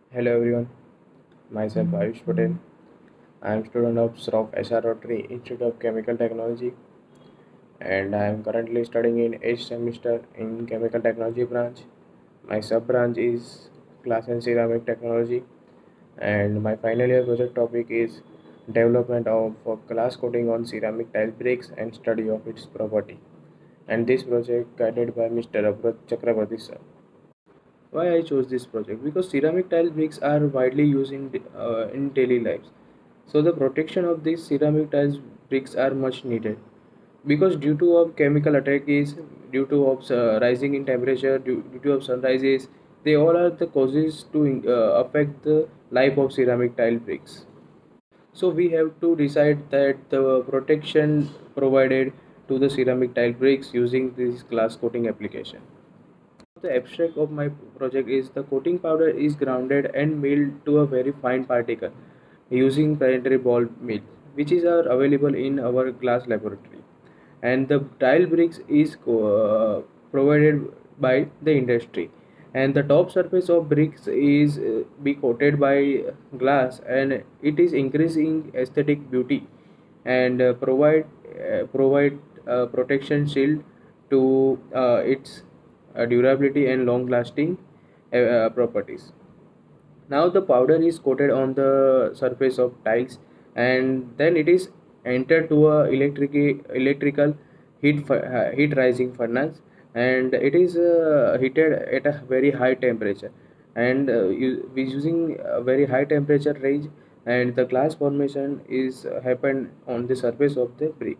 Hello everyone, myself Ayush Patel. I am student of SROF SR Rotary Institute of Chemical Technology and I am currently studying in 8th semester in Chemical Technology branch. My sub branch is Glass and Ceramic Technology and my final year project topic is development of glass coating on ceramic tile bricks and study of its property. And this project guided by Mr. Abrat Chakrabarti sir. Why I chose this project? Because ceramic tile bricks are widely used in daily lives. So the protection of these ceramic tiles bricks are much needed. Because due to of chemical attacks, due to of rising in temperature, due to of sunrises, they all are the causes to affect the life of ceramic tile bricks. So we have to decide that the protection provided to the ceramic tile bricks using this glass coating application. The abstract of my project is the coating powder is grounded and milled to a very fine particle using planetary ball mill, which is are available in our glass laboratory. And the tile bricks is provided by the industry. And the top surface of bricks is be coated by glass, and it is increasing aesthetic beauty and provide protection shield to its durability and long lasting properties. Now the powder is coated on the surface of tiles and then it is entered to a electrical heat rising furnace, and it is heated at a very high temperature, and we using a very high temperature range, and the glass formation is happened on the surface of the brick.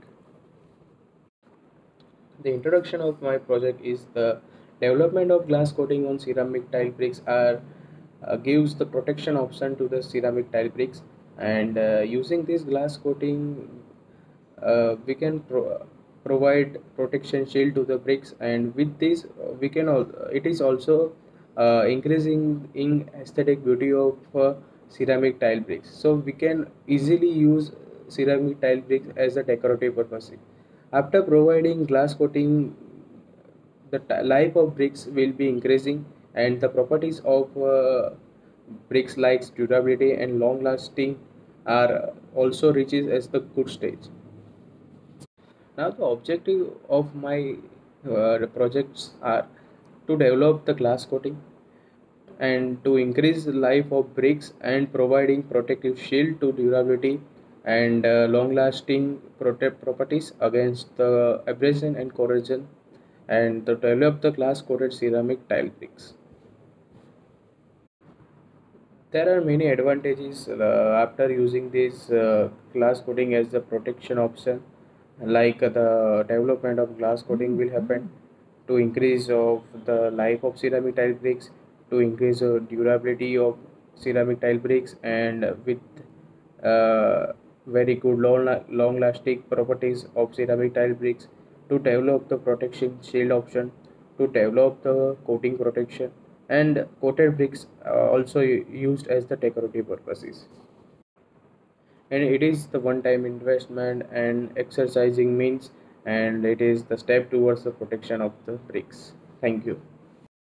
The introduction of my project is the development of glass coating on ceramic tile bricks are gives the protection option to the ceramic tile bricks, and using this glass coating we can provide protection shield to the bricks, and with this we can it is also increasing in aesthetic beauty of ceramic tile bricks, so we can easily use ceramic tile bricks as a decorative purpose. After providing glass coating, the life of bricks will be increasing, and the properties of bricks like durability and long lasting are also reaches as the good stage. Now the objective of my projects are to develop the glass coating and to increase the life of bricks and providing protective shield to durability and long lasting protect properties against the abrasion and corrosion, and to develop the glass coated ceramic tile bricks. There are many advantages after using this glass coating as the protection option, like the development of glass coating will happen to increase of the life of ceramic tile bricks, to increase durability of ceramic tile bricks, and with very good long lasting properties of ceramic tile bricks, to develop the protection shield option, to develop the coating protection, and coated bricks also used as the decorative purposes, and it is the one time investment and exercising means, and it is the step towards the protection of the bricks. Thank you.